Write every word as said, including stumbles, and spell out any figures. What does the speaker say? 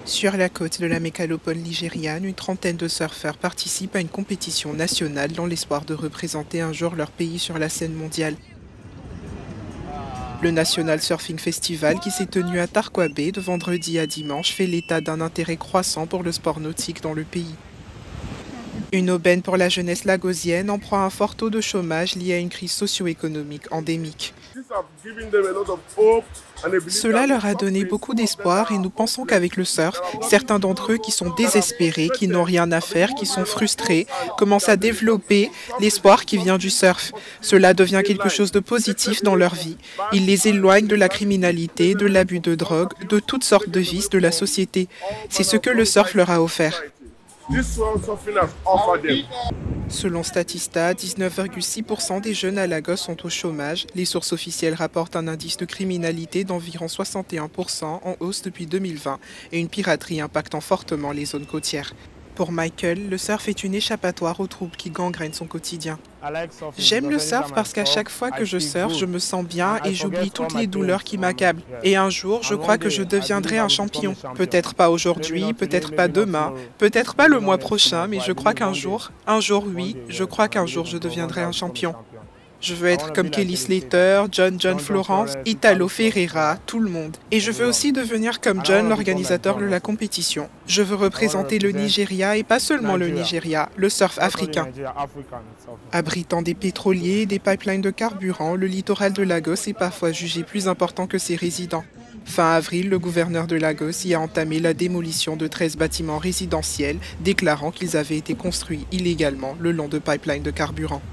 Sur la côte de la mégalopole nigériane, une trentaine de surfeurs participent à une compétition nationale dans l'espoir de représenter un jour leur pays sur la scène mondiale. Le National Surfing Festival, qui s'est tenu à Tarkwa Bay de vendredi à dimanche, fait l'état d'un intérêt croissant pour le sport nautique dans le pays. Une aubaine pour la jeunesse lagosienne en proie à un fort taux de chômage lié à une crise socio-économique endémique. Cela leur a donné beaucoup d'espoir et nous pensons qu'avec le surf, certains d'entre eux qui sont désespérés, qui n'ont rien à faire, qui sont frustrés, commencent à développer l'espoir qui vient du surf. Cela devient quelque chose de positif dans leur vie. Il les éloigne de la criminalité, de l'abus de drogue, de toutes sortes de vices de la société. C'est ce que le surf leur a offert. Selon Statista, dix-neuf virgule six pour cent des jeunes à Lagos sont au chômage. Les sources officielles rapportent un indice de criminalité d'environ soixante et un pour cent en hausse depuis deux mille vingt et une piraterie impactant fortement les zones côtières. Pour Michael, le surf est une échappatoire aux troubles qui gangrènent son quotidien. J'aime le surf parce qu'à chaque fois que je surfe, je me sens bien et j'oublie toutes les douleurs qui m'accablent. Et un jour, je crois que je deviendrai un champion. Peut-être pas aujourd'hui, peut-être pas demain, peut-être pas le mois prochain, mais je crois qu'un jour, un jour oui, je crois qu'un jour je deviendrai un champion. Je veux être comme Kelly Slater, John John Florence, Italo Ferreira, tout le monde. Et je veux aussi devenir comme John, l'organisateur de la compétition. Je veux représenter le Nigeria et pas seulement le Nigeria, le surf africain. Abritant des pétroliers et des pipelines de carburant, le littoral de Lagos est parfois jugé plus important que ses résidents. Fin avril, le gouverneur de Lagos y a entamé la démolition de treize bâtiments résidentiels, déclarant qu'ils avaient été construits illégalement le long de pipelines de carburant.